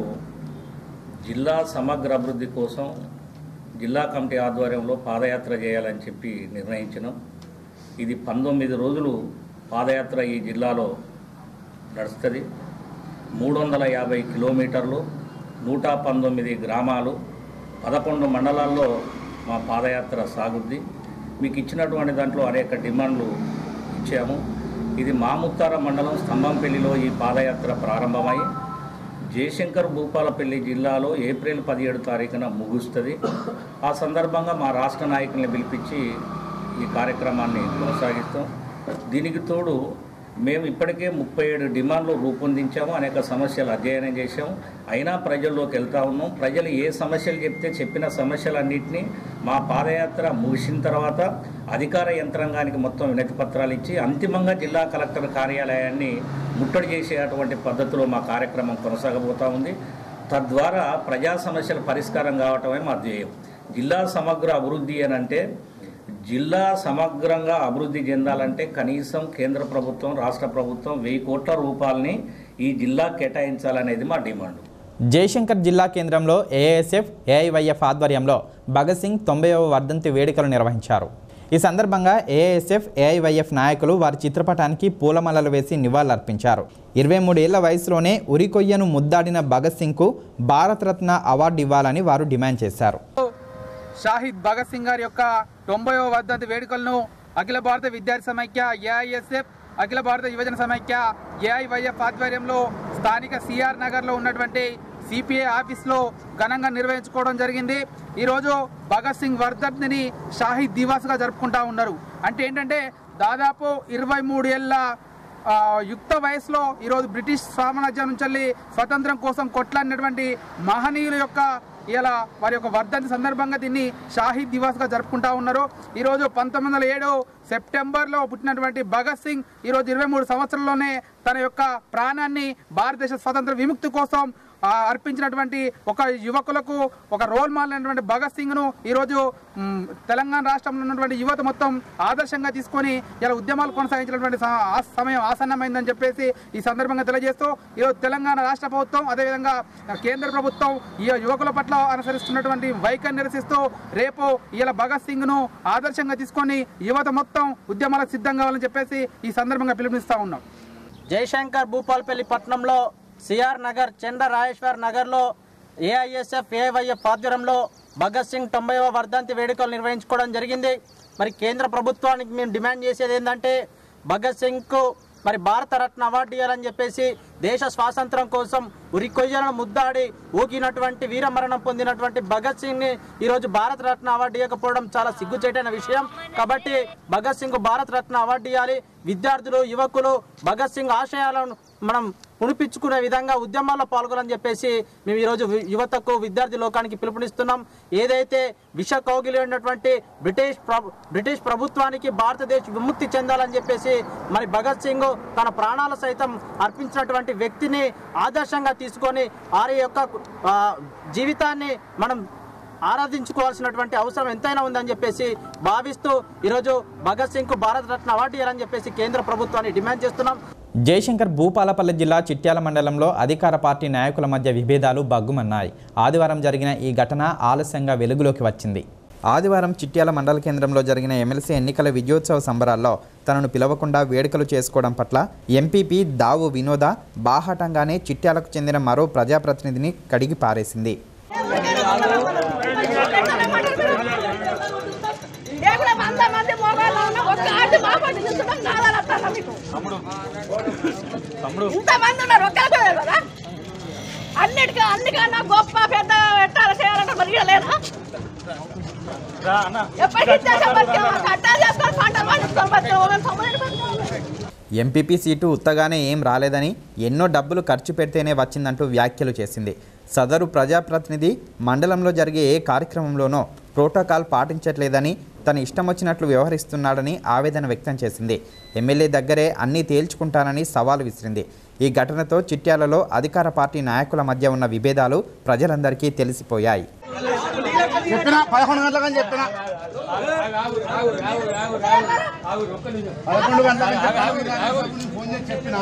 జిల్లా సమగ్ర అభివృద్ధి కోసం జిల్లా కమిటీ ఆధ్వర్యంలో పాదయాత్ర చేయాలని చెప్పి నిర్ణయించినాం. ఇది పంతొమ్మిది రోజులు పాదయాత్ర ఈ జిల్లాలో నడుస్తుంది. మూడు వందల యాభై కిలోమీటర్లు, నూట పంతొమ్మిది గ్రామాలు, పదకొండు మండలాల్లో మా పాదయాత్ర సాగుద్ది. మీకు ఇచ్చినటువంటి దాంట్లో అనేక డిమాండ్లు ఇచ్చాము. ఇది మాముత్తార మండలం స్తంభంపల్లిలో ఈ పాదయాత్ర ప్రారంభమై జయశంకర్ భూపాలపల్లి జిల్లాలో ఏప్రిల్ పదిహేడు తారీఖున ముగుస్తుంది. ఆ సందర్భంగా మా రాష్ట్ర నాయకుల్ని పిలిపించి ఈ కార్యక్రమాన్ని కొనసాగిస్తాం. దీనికి తోడు మేము ఇప్పటికే ముప్పై ఏడు డిమాండ్లు రూపొందించాము, అనేక సమస్యలు అధ్యయనం చేశాము. అయినా ప్రజల్లోకి వెళ్తా ఉన్నాం. ప్రజలు ఏ సమస్యలు చెప్తే చెప్పిన సమస్యలన్నింటినీ మా పాదయాత్ర ముగిసిన తర్వాత అధికార యంత్రాంగానికి మొత్తం వినతి పత్రాలు ఇచ్చి అంతిమంగా జిల్లా కలెక్టర్ కార్యాలయాన్ని ముట్టడి చేసేటువంటి పద్ధతిలో మా కార్యక్రమం కొనసాగబోతూ ఉంది. తద్వారా ప్రజా సమస్యల పరిష్కారం కావటమే మా ధ్యేయం. జిల్లా సమగ్ర అభివృద్ధి అని అంటే జిల్లా సమగ్రంగా అభివృద్ధి చెందాలంటే కనీసం కేంద్ర ప్రభుత్వం, రాష్ట్ర ప్రభుత్వం వెయ్యి కోట్ల రూపాయలని ఈ జిల్లా కేటాయించాలనేది మా డిమాండ్. జయశంకర్ జిల్లా కేంద్రంలో ఏఐఎస్ఎఫ్ ఏఐవైఎఫ్ ఆధ్వర్యంలో భగత్ సింగ్ తొంభైవ వర్ధంతి వేడుకలు నిర్వహించారు. ఈ సందర్భంగా ఏఐఎస్ఎఫ్ ఏఐవైఎఫ్ నాయకులు వారి చిత్రపటానికి పూలమాలలు వేసి నివాళులర్పించారు. ఇరవై మూడేళ్ల వయసులోనే ఉరికొయ్యను ముద్దాడిన భగత్ సింగ్కు భారతరత్న అవార్డు ఇవ్వాలని వారు డిమాండ్ చేశారు. షాహిద్ భగత్ సింగ్ గారి యొక్క తొంభైవ వర్ధంతి వేడుకలను అఖిల భారత విద్యార్థి సమైక్య ఏఐఎస్ఎఫ్, అఖిల భారత యువజన సమైక్య ఏఐవైఎఫ్ ఆధ్వర్యంలో స్థానిక సిఆర్ నగర్లో ఉన్నటువంటి సిపిఐ ఆఫీస్లో ఘనంగా నిర్వహించుకోవడం జరిగింది. ఈరోజు భగత్ సింగ్ వర్ధంతిని షాహిద్ దివాస్గా జరుపుకుంటా ఉన్నారు. అంటే ఏంటంటే దాదాపు ఇరవై మూడు ఏళ్ళ యుక్త వయసులో ఈరోజు బ్రిటిష్ సామ్రాజ్యం నుంచి స్వతంత్రం కోసం కొట్లాడినటువంటి మహనీయుల యొక్క ఇలా వారి యొక్క వర్ధంతి సందర్భంగా దీన్ని షాహిద్ దివాస్గా జరుపుకుంటా ఉన్నారు. ఈరోజు పంతొమ్మిది వందల ఏడు సెప్టెంబర్లో పుట్టినటువంటి భగత్ సింగ్ ఈరోజు ఇరవై మూడు సంవత్సరంలోనే తన యొక్క ప్రాణాన్ని భారతదేశ స్వతంత్ర విముక్తి కోసం అర్పించినటువంటి ఒక యువకులకు ఒక రోల్ మోడల్ అయినటువంటి భగత్ సింగ్ను ఈరోజు తెలంగాణ రాష్ట్రంలో ఉన్నటువంటి యువత మొత్తం ఆదర్శంగా తీసుకొని ఇలా ఉద్యమాలు కొనసాగించినటువంటి సమయం ఆసన్నమైందని చెప్పేసి ఈ సందర్భంగా తెలియజేస్తూ ఈరోజు తెలంగాణ రాష్ట్ర ప్రభుత్వం అదేవిధంగా కేంద్ర ప్రభుత్వం ఈ యువకుల పట్ల అనుసరిస్తున్నటువంటి వైఖరి నిరసిస్తూ రేపు ఇలా భగత్ సింగ్ను ఆదర్శంగా తీసుకొని యువత మొత్తం ఉద్యమాలకు సిద్ధం కావాలని చెప్పేసి ఈ సందర్భంగా పిలుపునిస్తూ ఉన్నాం. జయశంకర్ భూపాలపల్లి పట్టణంలో సిఆర్ నగర్, చంద్ర రాజేశ్వర్ నగర్లో ఏఐఎస్ఎఫ్ ఏఐవైఎఫ్ ఆధ్వర్యంలో భగత్ సింగ్ తొంభైవ వర్ధంతి వేడుకలు నిర్వహించుకోవడం జరిగింది. మరి కేంద్ర ప్రభుత్వానికి మేము డిమాండ్ చేసేది ఏంటంటే భగత్ సింగ్కు మరి భారతరత్న అవార్డు ఇవ్వాలని చెప్పేసి దేశ స్వాతంత్రం కోసం ఉరికొయ్యలను ముద్దాడి ఊగినటువంటి వీరమరణం పొందినటువంటి భగత్ సింగ్ని ఈరోజు భారతరత్న అవార్డు ఇవ్వకపోవడం చాలా సిగ్గుచేటైన విషయం. కాబట్టి భగత్ సింగ్ భారతరత్న అవార్డు ఇవ్వాలి. విద్యార్థులు, యువకులు భగత్ సింగ్ ఆశయాలను మనం పునిపించుకునే విధంగా ఉద్యమాల్లో పాల్గొనని చెప్పేసి మేము ఈరోజు యువతకు, విద్యార్థి లోకానికి పిలుపునిస్తున్నాం. ఏదైతే విష కౌగిలి ఉన్నటువంటి బ్రిటిష్ బ్రిటిష్ ప్రభుత్వానికి భారతదేశ విముక్తి చెందాలని చెప్పేసి మరి భగత్ సింగ్ తన ప్రాణాలు సైతం అర్పించినటువంటి వ్యక్తిని ఆదర్శంగా తీసుకొని వారి యొక్క జీవితాన్ని మనం ఆరాధించుకోవాల్సినటువంటి అవసరం ఎంతైనా ఉందని చెప్పేసి భావిస్తూ ఈరోజు భగత్ సింగ్కు భారతరత్న అవార్డు ఇవ్వాలని చెప్పేసి కేంద్ర ప్రభుత్వాన్ని డిమాండ్ చేస్తున్నాం. జయశంకర్ భూపాలపల్లి జిల్లా చిట్యాల మండలంలో అధికార పార్టీ నాయకుల మధ్య విభేదాలు బగ్గుమన్నాయి. ఆదివారం జరిగిన ఈ ఘటన ఆలస్యంగా వెలుగులోకి వచ్చింది. ఆదివారం చిట్యాల మండల కేంద్రంలో జరిగిన ఎమ్మెల్సీ ఎన్నికల విజయోత్సవ సంబరాల్లో తనను పిలవకుండా వేడుకలు చేసుకోవడం పట్ల ఎంపీపీ దావు వినోద బాహాటంగానే చిట్యాలకు చెందిన మరో ప్రజాప్రతినిధిని కడిగి పారేసింది. ఇంతమంది ఉన్నారు ఒక్కరికే కదా అన్నిటికీ అన్నికన్నా గొప్ప పెద్ద పెట్టాలి చేయాలంటే మరి లేనా ఎప్పటికీ కట్టాలు చేసుకొని పంటలు పండించుకొని ఎంపీపీ సీటు ఉత్తగానే ఏం రాలేదని ఎన్నో డబ్బులు ఖర్చు పెడితేనే వచ్చిందంటూ వ్యాఖ్యలు చేసింది. సదరు ప్రజాప్రతినిధి మండలంలో జరిగే ఏ కార్యక్రమంలోనో ప్రోటోకాల్ పాటించట్లేదని, తన ఇష్టం వచ్చినట్లు వ్యవహరిస్తున్నాడని ఆవేదన వ్యక్తం చేసింది. ఎమ్మెల్యే దగ్గరే అన్నీ తేల్చుకుంటానని సవాలు విసిరింది. ఈ ఘటనతో చిట్యాలలో అధికార పార్టీ నాయకుల మధ్య ఉన్న విభేదాలు ప్రజలందరికీ తెలిసిపోయాయి. చెప్పినా పదకొండు గంటలకని చెప్పినా పదకొండు గంటల ఫోన్ చేసి చెప్పినా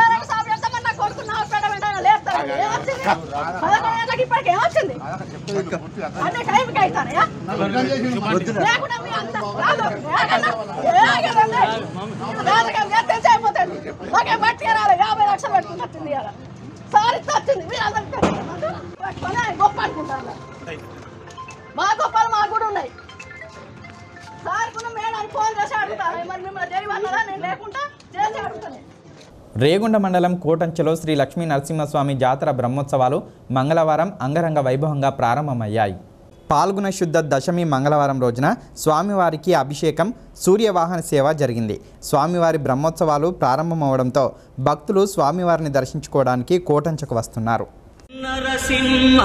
యాభై లక్షలు పెట్టుకుంటుంది సారీ వచ్చింది మీరు అందరికి గొప్ప అనుకుంటారు. మా గొప్పలు మాకు కూడా ఉన్నాయి. సార్ కూడా మేడం ఫోన్ చేసి అడుగుతారు మరి మిమ్మల్ని చేయమన్నారా నేను లేకుండా చేసి అడుగుతాను. రేగుండ మండలం కోటంచెలో శ్రీ లక్ష్మీ నరసింహస్వామి జాతర బ్రహ్మోత్సవాలు మంగళవారం అంగరంగ వైభవంగా ప్రారంభమయ్యాయి. పాల్గొన శుద్ధ దశమి మంగళవారం రోజున స్వామివారికి అభిషేకం, సూర్యవాహన సేవ జరిగింది. స్వామివారి బ్రహ్మోత్సవాలు ప్రారంభమవడంతో భక్తులు స్వామివారిని దర్శించుకోవడానికి కోటంచెకు వస్తున్నారు. నరసింహ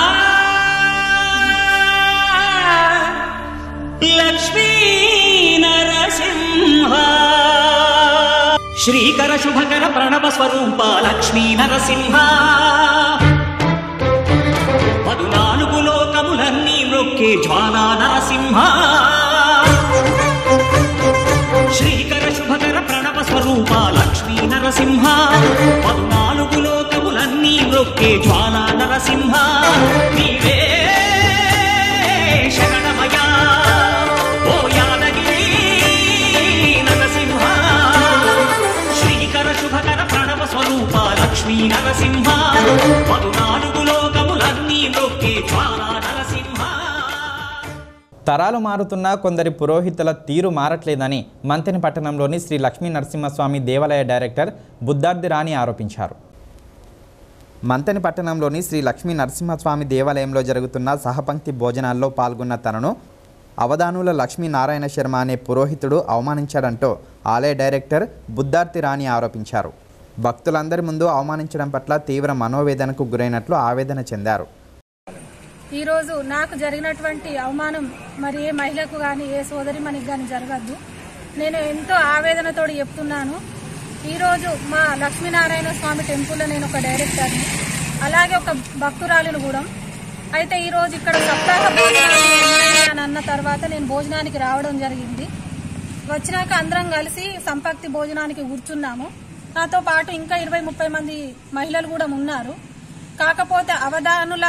లక్ష్మీ నరసింహ శ్రీకర శుభకర ప్రణవ స్వరూప లక్ష్మీ నరసింహ పదునాలుగు లోకములన్నీ మ్రొక్కే జ్వాలా నరసింహ శ్రీకర శుభకర ప్రణవ స్వరూప లక్ష్మీ నరసింహ పదునాలుగు లోకములన్నీ మ్రొక్కే జ్వాలా నరసింహ నీవే శరణమయా ఓ యాదగిరి నరసింహ శ్రీకర శుభకర ప్రణవ స్వరూప లక్ష్మీ నరసింహ పదునాలుగు లోకములన్నీ మ్రొక్కే జ్వాలా నరసింహ. తరాలు మారుతున్నా కొందరి పురోహితుల తీరు మారట్లేదని మంతెన పట్టణంలోని శ్రీ లక్ష్మీ నరసింహస్వామి దేవాలయ డైరెక్టర్ బుద్ధార్థి రాణి ఆరోపించారు. మంతెన పట్టణంలోని శ్రీ లక్ష్మీ నరసింహస్వామి దేవాలయంలో జరుగుతున్న సహపంక్తి భోజనాల్లో పాల్గొన్న తనను అవధానుల లక్ష్మీనారాయణ శర్మ అనే పురోహితుడు అవమానించాడంటూ ఆలయ డైరెక్టర్ బుద్ధార్థి రాణి ఆరోపించారు. భక్తులందరి ముందు అవమానించడం పట్ల తీవ్ర మనోవేదనకు గురైనట్లు ఆవేదన చెందారు. ఈరోజు నాకు జరిగినటువంటి అవమానం మరి ఏ మహిళకు కానీ ఏ సోదరి మనకి కానీ జరగద్దు. నేను ఎంతో ఆవేదనతో చెప్తున్నాను. ఈరోజు మా లక్ష్మీనారాయణ స్వామి టెంపుల్లో నేను ఒక డైరెక్టర్ని, అలాగే ఒక భక్తురాలిని కూడా. అయితే ఈరోజు ఇక్కడ సప్తాహ భోజనాలు అని అన్న తర్వాత నేను భోజనానికి రావడం జరిగింది. వచ్చినాక అందరం కలిసి సంపక్తి భోజనానికి కూర్చున్నాము. నాతో పాటు ఇంకా ఇరవై ముప్పై మంది మహిళలు కూడా ఉన్నారు. కాకపోతే అవధానుల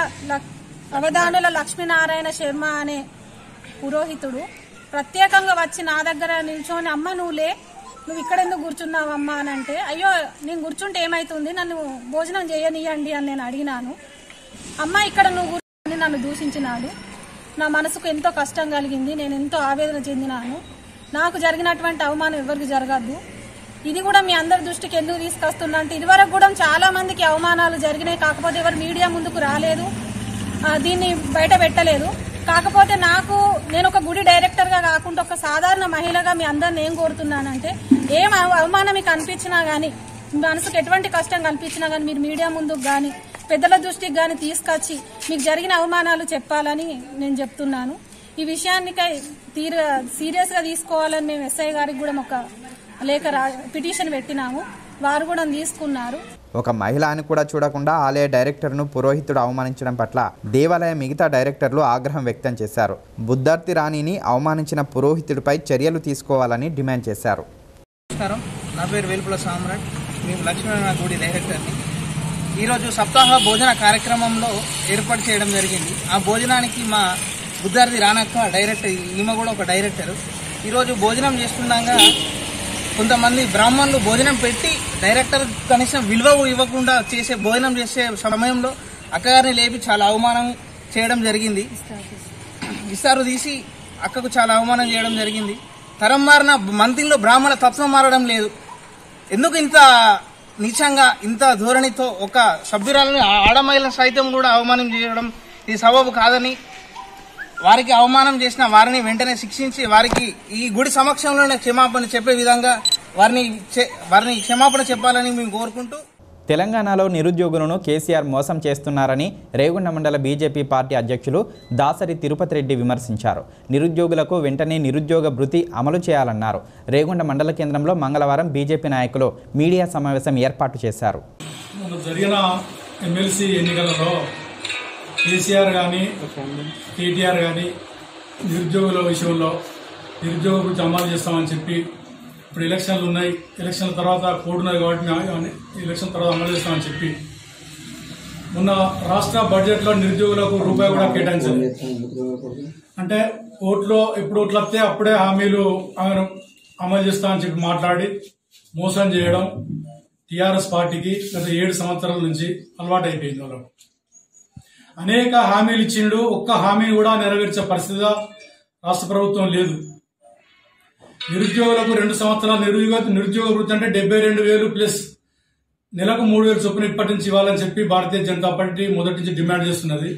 అవధానుల లక్ష్మీనారాయణ శర్మ అనే పురోహితుడు ప్రత్యేకంగా వచ్చి నా దగ్గర నిల్చొని, అమ్మ నువ్వులే, నువ్వు ఇక్కడ ఎందుకు కూర్చున్నావు అమ్మ అని అంటే, అయ్యో నేను కూర్చుంటే ఏమైతుంది, నన్ను భోజనం చేయనియండి అని నేను అడిగినాను. అమ్మ ఇక్కడ నువ్వు కూర్చొని నన్ను దూషించినాడు. నా మనసుకు ఎంతో కష్టం కలిగింది. నేను ఎంతో ఆవేదన చెందినాను. నాకు జరిగినటువంటి అవమానం ఎవరికి జరగద్దు. ఇది కూడా మీ అందరి దృష్టికి ఎందుకు తీసుకొస్తున్నా అంటే, ఇదివరకు కూడా చాలా మందికి అవమానాలు జరిగినాయి. కాకపోతే ఎవరు మీడియా ముందుకు రాలేదు, దీన్ని బయట పెట్టలేదు. కాకపోతే నాకు నేను ఒక గుడి డైరెక్టర్గా కాకుండా ఒక సాధారణ మహిళగా మీ అందరిని ఏం కోరుతున్నానంటే, ఏం అవమానం మీకు అనిపించినా కానీ, మనసుకు ఎటువంటి కష్టం కనిపించినా కానీ మీరు మీడియా ముందుకు కానీ పెద్దల దృష్టికి కానీ తీసుకొచ్చి మీకు జరిగిన అవమానాలు చెప్పాలని నేను చెప్తున్నాను. ఈ విషయాన్ని తీర సీరియస్గా తీసుకోవాలని మేము ఎస్ఐ గారికి కూడా ఒక లేఖ పిటిషన్ పెట్టినాము. వారు కూడా తీసుకున్నారు. ఒక మహిళ అని కూడా చూడకుండా ఆలయ డైరెక్టర్ను పురోహితుడు అవమానించడం పట్ల దేవాలయ మిగతా డైరెక్టర్లు ఆగ్రహం వ్యక్తం చేశారు. బుద్ధార్థి రాణిని అవమానించిన పురోహితుడిపై చర్యలు తీసుకోవాలని డిమాండ్ చేశారు. నమస్కారం, నా పేరు వెలుపుల సామ్రాట్, మేము లక్ష్మీనారాయణ గుడి డైరెక్టర్ని. ఈరోజు సప్తాహ భోజన కార్యక్రమంలో ఏర్పాటు చేయడం జరిగింది. ఆ భోజనానికి మా బుద్ధార్థి రానక్క డైరెక్టర్, ఈమె కూడా ఒక డైరెక్టర్. ఈరోజు భోజనం చేస్తుండగా కొంతమంది బ్రాహ్మణులు భోజనం పెట్టి డైరెక్టర్ కనీసం విలువ ఇవ్వకుండా చేసే భోజనం చేసే సమయంలో అక్కగారిని లేపి చాలా అవమానం చేయడం జరిగింది. ఇస్తారు తీసి అక్కకు చాలా అవమానం చేయడం జరిగింది. తరం మారిన మంత్రిలో బ్రాహ్మణ తత్వం మారడం లేదు. ఎందుకు ఇంత నీచంగా ఇంత ధోరణితో ఒక సభ్యురాలని ఆడమహిళ సైతం కూడా అవమానం చేయడం ఇది సబబు కాదని, వారికి అవమానం చేసిన వారిని వెంటనే శిక్షించి వారికి ఈ గుడి సమక్షంలోనే క్షమాపణ చెప్పే విధంగా వారిని వారిని క్షమాపణ చెప్పాలని మేము కోరుకుంటూ, తెలంగాణలో నిరుద్యోగులను కేసీఆర్ మోసం చేస్తున్నారని రేగొండ మండల బీజేపీ పార్టీ అధ్యక్షులు దాసరి తిరుపతి రెడ్డి విమర్శించారు. నిరుద్యోగులకు వెంటనే నిరుద్యోగ భృతి అమలు చేయాలన్నారు. రేగొండ మండల కేంద్రంలో మంగళవారం బీజేపీ నాయకులు మీడియా సమావేశం ఏర్పాటు చేశారు. జరిగిన ఎమ్మెల్సీ ఎన్నికలలో కేసీఆర్ కానీ కేటీఆర్ కానీ నిరుద్యోగుల విషయంలో నిరుద్యోగ భృతి అమలు చేస్తామని చెప్పి, ఇప్పుడు ఎలక్షన్లు ఉన్నాయి, ఎలక్షన్ల తర్వాత కోడ్ ఉన్నది కాబట్టి ఎలక్షన్ తర్వాత అమలు చేస్తామని చెప్పి మొన్న రాష్ట్ర బడ్జెట్లో నిరుద్యోగులకు రూపాయి కూడా కేటాయించాలి. అంటే ఓట్లో ఎప్పుడు ఓట్లు వస్తే అప్పుడే హామీలు అమలు చేస్తామని చెప్పి మాట్లాడి మోసం చేయడం టీఆర్ఎస్ పార్టీకి గత ఏడు సంవత్సరాల నుంచి అలవాటు అయిపోయింది. వాళ్ళకు అనేక హామీలు ఇచ్చిండు, ఒక్క హామీ కూడా నెరవేర్చే పరిస్థితిగా రాష్ట్ర ప్రభుత్వం లేదు. నిరుద్యోగులకు రెండు సంవత్సరాల నిరుద్యోగ నిరుద్యోగ వృత్తి అంటే డెబ్బై రెండు వేలు ప్లస్ నెలకు మూడు వేలు చొప్పున ఇప్పటి నుంచి ఇవ్వాలని చెప్పి భారతీయ జనతా పార్టీ మొదటి నుంచి డిమాండ్ చేస్తున్నది.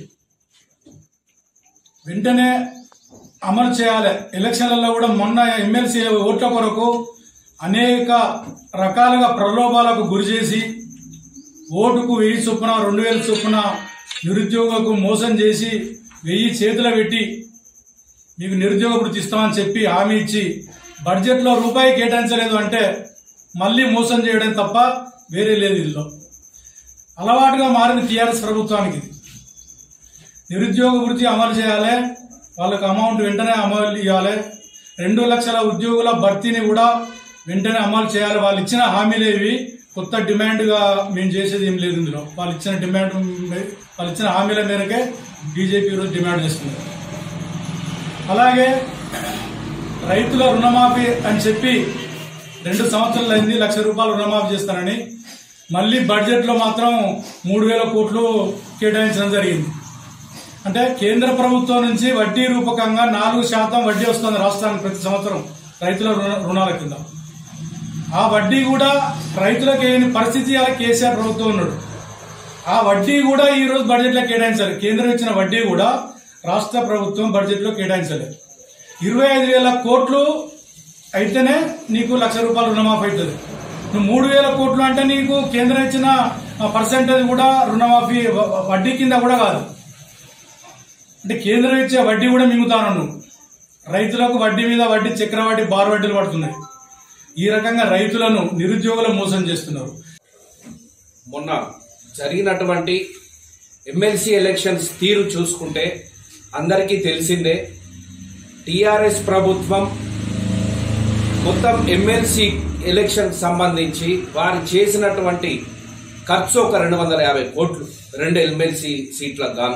వెంటనే అమలు చేయాలి. ఎలక్షన్లలో కూడా మొన్న ఎమ్మెల్సీ ఓట్ల కొరకు అనేక రకాలుగా ప్రలోభాలకు గురి చేసి ఓటుకు వెయ్యి చొప్పున రెండు వేల చొప్పున నిరుద్యోగులకు మోసం చేసి వెయ్యి చేతులు పెట్టి మీకు నిరుద్యోగ వృత్తి ఇస్తామని చెప్పి హామీ ఇచ్చి బడ్జెట్లో రూపాయి కేటాయించలేదు అంటే మళ్లీ మోసం చేయడం తప్ప వేరే లేదు. ఇందులో అలవాటుగా మారింది టీఆర్ఎస్ ప్రభుత్వానికి. నిరుద్యోగ వృత్తి అమలు చేయాలి, వాళ్ళకు అమౌంట్ వెంటనే అమలు ఇవ్వాలి, రెండు లక్షల ఉద్యోగుల భర్తీని కూడా వెంటనే అమలు చేయాలి. వాళ్ళు ఇచ్చిన హామీలు ఇవి, కొత్త డిమాండ్గా మేము చేసేది ఏం లేదు. ఇందులో వాళ్ళు ఇచ్చిన డిమాండ్ వాళ్ళు ఇచ్చిన హామీల మేరకే బీజేపీ ఈరోజు డిమాండ్ చేస్తుంది. అలాగే రైతుల రుణమాఫీ అని చెప్పి రెండు సంవత్సరాలు అయింది, లక్ష రూపాయలు రుణమాఫీ చేస్తానని మళ్లీ బడ్జెట్లో మాత్రం మూడు వేల కోట్లు కేటాయించడం జరిగింది. అంటే కేంద్ర ప్రభుత్వం నుంచి వడ్డీ రూపకంగా నాలుగు శాతం వడ్డీ వస్తుంది రాష్ట్రానికి ప్రతి సంవత్సరం రైతుల రుణాల కింద. ఆ వడ్డీ కూడా రైతులకు ఏని పరిస్థితి అలా కేసీఆర్ ప్రభుత్వం ఉన్నాడు. ఆ వడ్డీ కూడా ఈ రోజు బడ్జెట్లో కేటాయించాలి. కేంద్రం ఇచ్చిన వడ్డీ కూడా రాష్ట్ర ప్రభుత్వం బడ్జెట్లో కేటాయించలేదు. ఇరవై ఐదు వేల కోట్లు అయితేనే నీకు లక్ష రూపాయలు రుణమాఫీ అవుతుంది. నువ్వు మూడు వేల కోట్లు అంటే నీకు కేంద్రం ఇచ్చిన పర్సెంటేజ్ కూడా రుణమాఫీ వడ్డీ కింద కూడా కాదు. అంటే కేంద్రం ఇచ్చే వడ్డీ కూడా మింగుతాను నువ్వు. రైతులకు వడ్డీ మీద వడ్డీ, చక్రవడ్డీ, బార్ వడ్డీలు పడుతున్నాయి. ఈ రకంగా రైతులను నిరుద్యోగులను మోసం చేస్తున్నారు. మొన్న జరిగినటువంటి ఎమ్మెల్సీ ఎలక్షన్స్ తీరు చూసుకుంటే అందరికీ తెలిసిందే. టీఆర్ఎస్ ప్రభుత్వం మొత్తం ఎమ్మెల్సీ ఎలక్షన్ సంబంధించి వారు చేసినటువంటి ఖర్చు ఒక రెండు వందల యాభై కోట్లు రెండు ఎమ్మెల్సీ సీట్లకు గాను.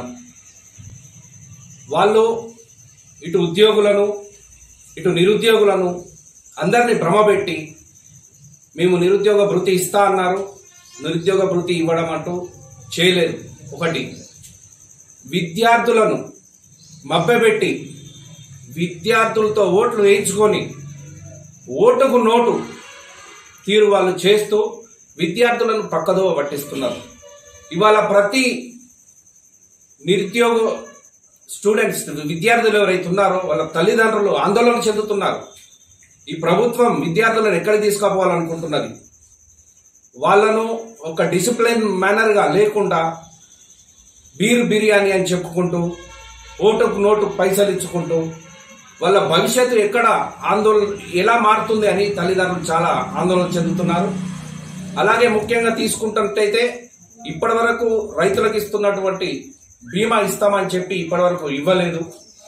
వాళ్ళు ఇటు ఉద్యోగులను ఇటు నిరుద్యోగులను అందరినీ భ్రమపెట్టి మేము నిరుద్యోగ భృతి ఇస్తా అన్నారు, నిరుద్యోగ భృతి ఇవ్వడం అంటూ చేయలేదు. ఒకటి, విద్యార్థులను మభ్యపెట్టి విద్యార్థులతో ఓట్లు వేయించుకొని ఓటుకు నోటు తీరు వాళ్ళు చేస్తూ విద్యార్థులను పక్కదోవ పట్టిస్తున్నారు. ఇవాళ ప్రతి నిరుద్యోగ స్టూడెంట్స్ విద్యార్థులు ఎవరైతే ఉన్నారో వాళ్ళ తల్లిదండ్రులు ఆందోళన చెందుతున్నారు. ఈ ప్రభుత్వం విద్యార్థులను ఎక్కడ తీసుకుపోవాలనుకుంటున్నది? వాళ్ళను ఒక డిసిప్లిన్ మేనర్గా లేకుండా బీర్ బిర్యానీ అని చెప్పుకుంటూ ఓటుకు నోటు పైసలు ఇచ్చుకుంటూ వాళ్ళ భవిష్యత్తు ఎక్కడ ఆందోళన ఎలా మారుతుంది అని తల్లిదండ్రులు చాలా ఆందోళన చెందుతున్నారు. అలాగే ముఖ్యంగా తీసుకుంటున్నట్టయితే ఇప్పటి వరకు రైతులకు ఇస్తున్నటువంటి బీమా ఇస్తామని చెప్పి ఇప్పటి వరకు ఇవ్వలేదు.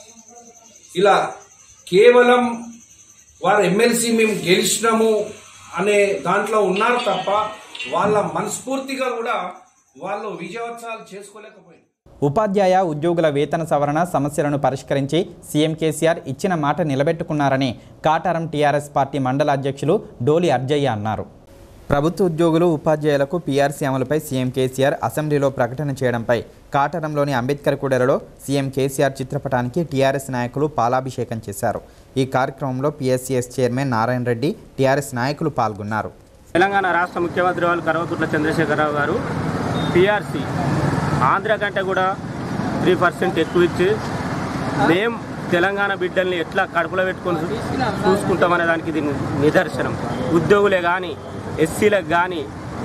ఇలా కేవలం వారు ఎమ్మెల్సీ మేము గెలిచినాము అనే దాంట్లో ఉన్నారు తప్ప వాళ్ళ మనస్ఫూర్తిగా కూడా వాళ్ళు విజయోత్సవాలు చేసుకోలేకపోయింది. ఉపాధ్యాయ ఉద్యోగుల వేతన సవరణ సమస్యలను పరిష్కరించి సీఎం కేసీఆర్ ఇచ్చిన మాట నిలబెట్టుకున్నారని కాటారం టీఆర్ఎస్ పార్టీ మండల అధ్యక్షులు డోలి అర్జయ్య అన్నారు. ప్రభుత్వ ఉద్యోగులు ఉపాధ్యాయులకు పీఆర్సీ అమలుపై సీఎం కేసీఆర్ అసెంబ్లీలో ప్రకటన చేయడంపై కాటారంలోని అంబేద్కర్ కూడలిలో సీఎం కేసీఆర్ చిత్రపటానికి టీఆర్ఎస్ నాయకులు పాలాభిషేకం చేశారు. ఈ కార్యక్రమంలో PSCS chairman Narayana Reddy, TRS నాయకులు పాల్గొన్నారు. తెలంగాణ రాష్ట్ర ముఖ్యమంత్రి వాళ్ళు కల్వకుంట్ల చంద్రశేఖరరావు గారు టీఆర్సీ ఆంధ్ర కంటే కూడా త్రీ పర్సెంట్ ఎక్కువ ఇచ్చి మేము తెలంగాణ బిడ్డల్ని ఎట్లా కడుపులో పెట్టుకొని చూసుకుంటామనే దానికి ఇది నిదర్శనం. ఉద్యోగులే కానీ ఎస్సీలకు కానీ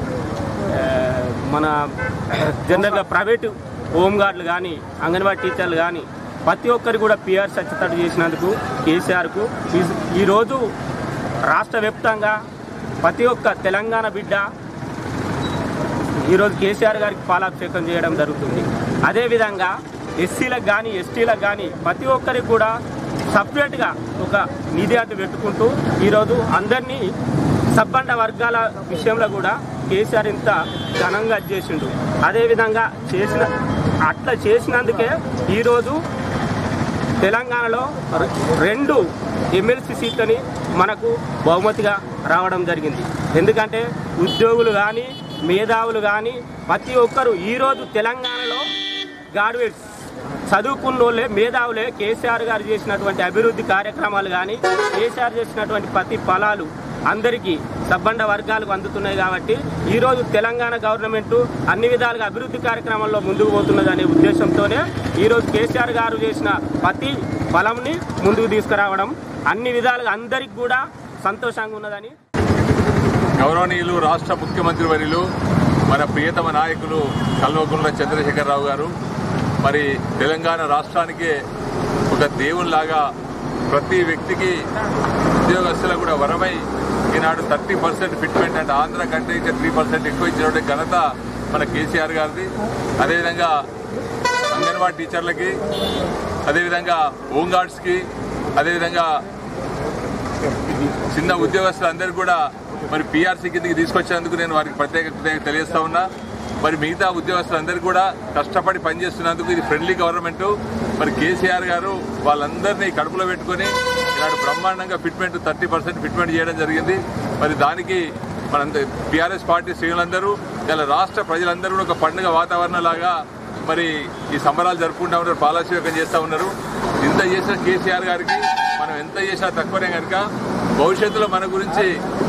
మన జనరల్గా ప్రైవేటు హోంగార్డులు కానీ అంగన్వాడీ టీచర్లు కానీ ప్రతి ఒక్కరు కూడా పిఆర్ సత్యతడు చేసినందుకు కేసీఆర్కు ఈరోజు రాష్ట్ర వ్యాప్తంగా ప్రతి ఒక్క తెలంగాణ బిడ్డ ఈరోజు కేసీఆర్ గారికి పాలాభిషేకం చేయడం జరుగుతుంది. అదేవిధంగా ఎస్సీలకు కానీ ఎస్టీలకు కానీ ప్రతి ఒక్కరికి కూడా సపరేట్గా ఒక నిధి అటు పెట్టుకుంటూ ఈరోజు అందరినీ సబ్బండ వర్గాల విషయంలో కూడా కేసీఆర్ ఇంత ఘనంగా చేసిండు. అదేవిధంగా చేసిన అట్లా చేసినందుకే ఈరోజు తెలంగాణలో రెండు ఎమ్మెల్సీ సీట్లని మనకు బహుమతిగా రావడం జరిగింది. ఎందుకంటే ఉద్యోగులు కానీ మేధావులు కానీ ప్రతి ఒక్కరు ఈరోజు తెలంగాణలో గ్రాడ్యుయేట్స్ చదువుకున్న వాళ్ళే మేధావులే కేసీఆర్ గారు చేసినటువంటి అభివృద్ధి కార్యక్రమాలు కానీ కేసీఆర్ చేసినటువంటి ప్రతి ఫలాలు అందరికీ సబ్బండ వర్గాలకు అందుతున్నాయి. కాబట్టి ఈరోజు తెలంగాణ గవర్నమెంట్ అన్ని విధాలుగా అభివృద్ధి కార్యక్రమాల్లో ముందుకు పోతున్నదనే ఉద్దేశంతోనే ఈరోజు కేసీఆర్ గారు చేసిన ప్రతి ఫలంని ముందుకు తీసుకురావడం అన్ని విధాలుగా అందరికి కూడా సంతోషంగా ఉన్నదని. గౌరవనీయులు రాష్ట్ర ముఖ్యమంత్రి వర్యులు మన ప్రియతమ నాయకులు కల్వకుంట్ల చంద్రశేఖరరావు గారు మరి తెలంగాణ రాష్ట్రానికే ఒక దేవునిలాగా ప్రతి వ్యక్తికి ఉద్యోగస్తులకు కూడా వరమై ఈనాడు థర్టీ పర్సెంట్ ఫిట్మెంట్ అంటే ఆంధ్ర కంటే ఇంకా త్రీ పర్సెంట్ ఎక్కువ ఇచ్చినటువంటి ఘనత మన కేసీఆర్ గారిది. అదేవిధంగా అంగన్వాడీ టీచర్లకి, అదేవిధంగా హోంగార్డ్స్కి, అదేవిధంగా చిన్న ఉద్యోగస్తులందరూ కూడా మరి పీఆర్సీ కిందకి తీసుకొచ్చేందుకు నేను వారికి ప్రత్యేక కృతజ్ఞతలు తెలియజేస్తా ఉన్నా. మరి మిగతా ఉద్యోగస్తులందరూ కూడా కష్టపడి పనిచేస్తున్నందుకు ఇది ఫ్రెండ్లీ గవర్నమెంట్. మరి కేసీఆర్ గారు వాళ్ళందరినీ కడుపులో పెట్టుకొని ఈనాడు బ్రహ్మాండంగా ఫిట్మెంట్ థర్టీ పర్సెంట్ ఫిట్మెంట్ చేయడం జరిగింది. మరి దానికి మనంత టీఆర్ఎస్ పార్టీ శ్రేణులందరూ ఇలా రాష్ట్ర ప్రజలందరూ కూడా ఒక పండుగ వాతావరణం లాగా మరి ఈ సంబరాలు జరుపుకుంటా ఉన్నారు, పాలాభిషేకం చేస్తూ ఉన్నారు. ఇంత చేసిన కేసీఆర్ గారికి మనం ఎంత చేసినా తక్కువనే కనుక భవిష్యత్తులో మన గురించి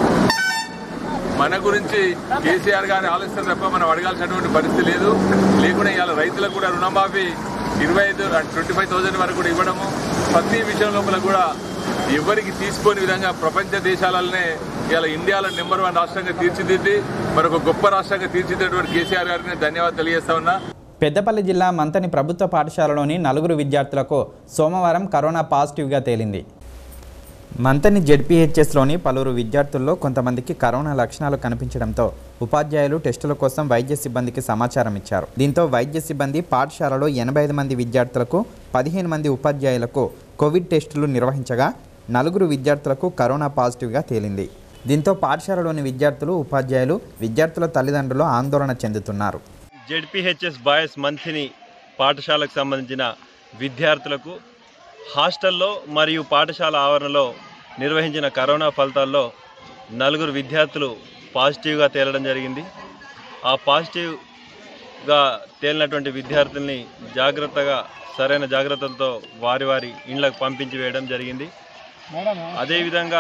మన గురించి కేసీఆర్ గారి ఆలోచన తప్ప మనం అడగాల్సినటువంటి పరిస్థితి లేదు. లేకుండా ఇవాళ రైతులకు కూడా రుణమాఫీ ఇరవై ఐదు ట్వంటీ ఫైవ్ థౌసండ్ వరకు కూడా ఇవ్వడము, ప్రతి విషయం లోపల కూడా ఎవరికి తీసుకోని విధంగా ప్రపంచ దేశాలనే ఇవాళ ఇండియాలో నెంబర్ వన్ రాష్ట్రంగా తీర్చిదిద్ది మరొక గొప్ప రాష్ట్రంగా తీర్చిదిద్దేటువంటి కేసీఆర్ గారికి ధన్యవాదాలు తెలియజేస్తా ఉన్నా. పెద్దపల్లి జిల్లా మంతని ప్రభుత్వ పాఠశాలలోని నలుగురు విద్యార్థులకు సోమవారం కరోనా పాజిటివ్గా తేలింది. మంతని జెడ్పీహెచ్ఎస్లోని పలువురు విద్యార్థుల్లో కొంతమందికి కరోనా లక్షణాలు కనిపించడంతో ఉపాధ్యాయులు టెస్టుల కోసం వైద్య సిబ్బందికి సమాచారం ఇచ్చారు. దీంతో వైద్య సిబ్బంది పాఠశాలలో ఎనభై ఐదు మంది విద్యార్థులకు, పదిహేను మంది ఉపాధ్యాయులకు కోవిడ్ టెస్టులు నిర్వహించగా నలుగురు విద్యార్థులకు కరోనా పాజిటివ్గా తేలింది. దీంతో పాఠశాలలోని విద్యార్థులు, ఉపాధ్యాయులు, విద్యార్థుల తల్లిదండ్రులు ఆందోళన చెందుతున్నారు. జెడ్పీహెచ్ఎస్ బాయ్స్ మంథిని పాఠశాలకు సంబంధించిన విద్యార్థులకు హాస్టల్లో మరియు పాఠశాల ఆవరణలో నిర్వహించిన కరోనా ఫలితాల్లో నలుగురు విద్యార్థులు పాజిటివ్గా తేలడం జరిగింది. ఆ పాజిటివ్గా తేలినటువంటి విద్యార్థుల్ని జాగ్రత్తగా సరైన జాగ్రత్తలతో వారి వారి ఇండ్లకు పంపించి వేయడం జరిగింది. అదేవిధంగా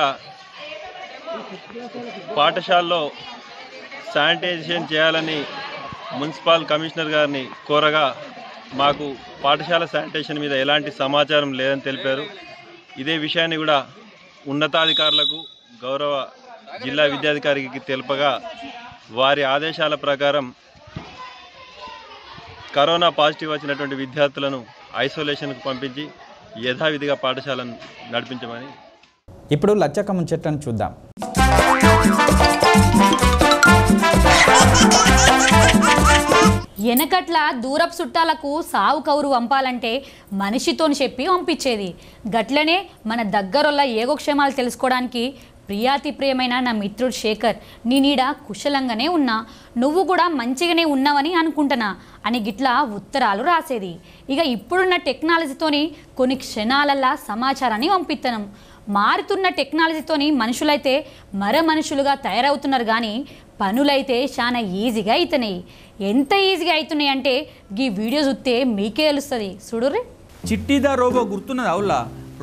పాఠశాలలో శానిటైజేషన్ చేయాలని మున్సిపల్ కమిషనర్ గారిని కోరగా మాకు పాఠశాల శానిటేషన్ మీద ఎలాంటి సమాచారం లేదని తెలిపారు. ఇదే విషయాన్ని కూడా ఉన్నతాధికారులకు, గౌరవ జిల్లా విద్యాధికారికి తెలుపగా వారి ఆదేశాల ప్రకారం కరోనా పాజిటివ్ వచ్చినటువంటి విద్యార్థులను ఐసోలేషన్కు పంపించి యథావిధిగా పాఠశాలను నడిపించమని. ఇప్పుడు లచ్చక్క ముచ్చట్లను చూద్దాం. వెనకట్ల దూరపు చుట్టాలకు సావు కౌరు పంపాలంటే మనిషితోని చెప్పి పంపించేది. గట్లనే మన దగ్గరొల్ల యోగక్షేమాలు తెలుసుకోవడానికి ప్రియాతి ప్రియమైన నా మిత్రుడు శేఖర్, నీ నీడ కుశలంగానే ఉన్నా, నువ్వు కూడా మంచిగానే ఉన్నావని అనుకుంటున్నా అని గిట్లా ఉత్తరాలు రాసేది. ఇక ఇప్పుడున్న టెక్నాలజీతోని కొన్ని క్షణాలల్లా సమాచారాన్ని పంపిస్తున్నాం. మారుతున్న టెక్నాలజీతోని మనుషులైతే మర మనుషులుగా తయారవుతున్నారు, కానీ పనులైతే చాలా ఈజీగా అవుతున్నాయి. ఎంత ఈజీగా అవుతున్నాయి అంటే ఈ వీడియో చూస్తే మీకే తెలుస్తుంది. చూడుర్రి. చిట్టిదా రోబో గుర్తున్నది అవులా?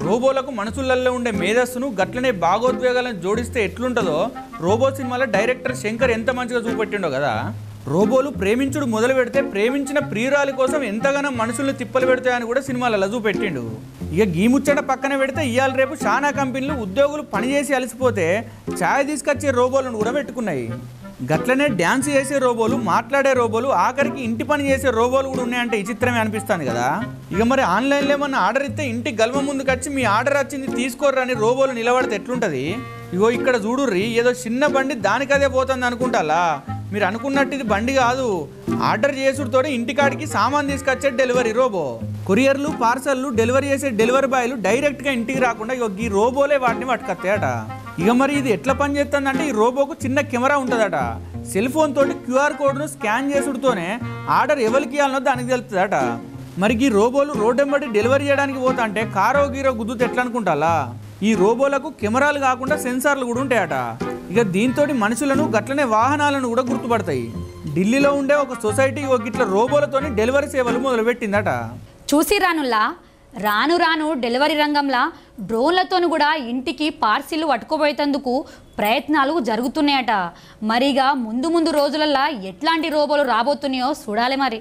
రోబోలకు మనుషులలో ఉండే మేధస్సును గట్లనే భాగోద్వేగాలను జోడిస్తే ఎట్లుంటుందో రోబో సినిమాలో డైరెక్టర్ శంకర్ ఎంత మంచిగా చూపెట్టిండో కదా. రోబోలు ప్రేమించుడు మొదలు పెడితే ప్రేమించిన ప్రియురాలి కోసం ఎంతగానో మనుషుల్ని తిప్పలు పెడతాయని కూడా సినిమాలలో చూపెట్టిండు. ఇక గీముచ్చట పక్కన పెడితే ఇవాళ రేపు చాలా కంపెనీలు ఉద్యోగులు పనిచేసి అలసిపోతే ఛాయ్ తీసుకొచ్చే రోబోలను కూడా పెట్టుకున్నాయి. గట్లనే డ్యాన్స్ చేసే రోబోలు, మాట్లాడే రోబోలు, ఆఖరికి ఇంటి పని చేసే రోబోలు కూడా ఉన్నాయంటే ఈ చిత్రమే అనిపిస్తుంది కదా. ఇక మరి ఆన్లైన్లో ఏమన్నా ఆర్డర్ ఇస్తే ఇంటి గల్వ ముందుకు వచ్చి మీ ఆర్డర్ వచ్చింది తీసుకోర్రని రోబోలు నిలబడితే ఎట్లుంటుంది? ఇగో ఇక్కడ చూడుర్రి, ఏదో చిన్న బండి దానికదే పోతుంది అనుకుంటాలా? మీరు అనుకున్నట్టు ఇది బండి కాదు, ఆర్డర్ చేసుడుతో ఇంటికాడికి సామాన్ తీసుకొచ్చే డెలివరీ రోబో. కొరియర్లు, పార్సల్లు డెలివరీ చేసే డెలివరీ బాయ్లు డైరెక్ట్గా ఇంటికి రాకుండా ఈ రోబోలే వాటిని పట్టుకొస్తాయట. ఇక మరి ఇది ఎట్లా పని చేస్తుందంటే ఈ రోబోకు చిన్న కెమెరా ఉంటుందట. సెల్ ఫోన్ తోటి క్యూఆర్ కోడ్ను స్కాన్ చేసుడుతోనే ఆర్డర్ ఎవరికి ఇవ్వాలనో దానికి తెలుస్తుందట. మరి ఈ రోబోలు రోడ్డెంబడి డెలివరీ చేయడానికి పోతా అంటే కారో గీరో గుద్దుతే ఎట్లా అనుకుంటాలా? ఈ రోబోలకు కెమెరాలు కాకుండా సెన్సార్లు కూడా ఉంటాయట. ఇక దీంతో మనుషులను గట్లనే వాహనాలను కూడా గుర్తుపడతాయి. ఢిల్లీలో ఉండే ఒక సొసైటీ ఒక ఇట్లా రోబోలతోని డెలివరీ సేవలు మొదలుపెట్టిందట. చూసి రానుల్లా రాను రాను డెలివరీ రంగంలో డ్రోన్లతోనూ కూడా ఇంటికి పార్సిల్ పట్టుకోబోయేందుకు ప్రయత్నాలు జరుగుతున్నాయట. మరిగా ముందు ముందు రోజులల్లో ఎట్లాంటి రోబోలు రాబోతున్నాయో చూడాలి మరి.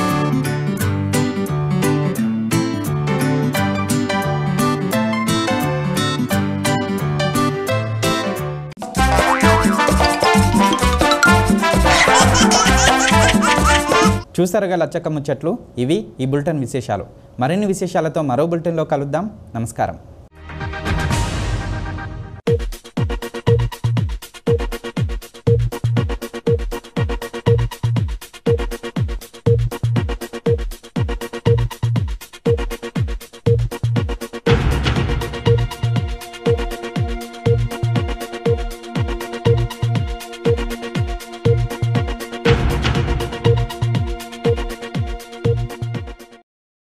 చూసారుగా లచ్చక్క ముచ్చట్లు. ఇవి ఈ బులెటిన్ విశేషాలు. మరిన్ని విశేషాలతో మరో బులెటిన్లో కలుద్దాం. నమస్కారం.